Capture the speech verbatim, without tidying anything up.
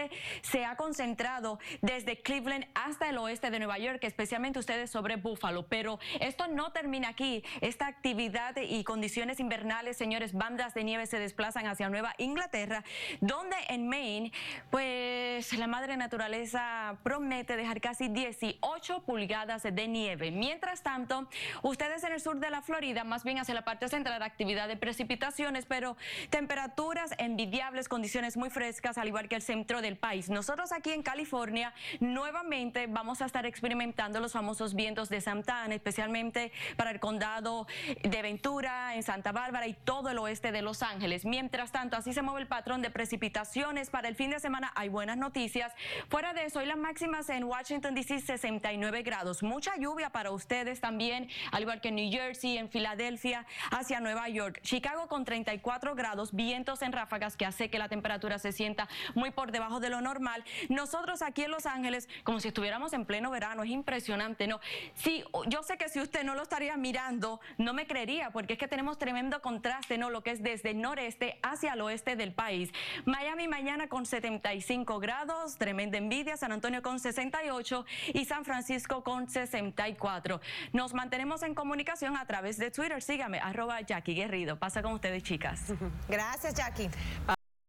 realmente se ha concentrado desde Cleveland hasta el oeste de Nueva York, especialmente ustedes sobre Buffalo. Pero esto no termina aquí. Esta actividad y condiciones invernales, señores, bandas de nieve se desplazan hacia Nueva Inglaterra, donde en Maine, pues la madre naturaleza promete dejar casi dieciocho pulgadas de nieve. Mientras tanto, ustedes en el sur de la Florida, más bien hacia la parte central, actividad de precipitaciones, pero temperaturas envidiables, condiciones muy frescas, al igual que el centro del país. Nosotros aquí en California, nuevamente vamos a estar experimentando los famosos vientos de Santa Ana, especialmente para el condado de Ventura, en Santa Bárbara y todo el oeste de Los Ángeles. Mientras tanto, así se mueve el patrón de precipitaciones. Para el fin de semana hay buenas noticias. Fuera de eso, hoy las máximas en Washington D C sesenta y nueve grados. Mucha lluvia para ustedes también, al igual que en New Jersey, en Filadelfia, hacia Nueva York. Chicago con treinta y cuatro grados, vientos en ráfagas que hace que la temperatura se sienta muy por debajo de lo normal. Nosotros aquí en Los Ángeles, como si estuviéramos en pleno verano, es impresionante, ¿no? Sí, yo sé que si usted no lo estaría mirando, no me creería, porque es que tenemos tremendo contraste, ¿no? Lo que es desde el noreste hacia el oeste del país. Miami mañana con setenta y cinco grados, tremenda envidia. San Antonio con sesenta y ocho y San Francisco con sesenta y cuatro. Nos mantenemos en comunicación a través de Twitter. Sígame, arroba Jackie Guerrido. Pasa con ustedes, chicas. Gracias, Jackie.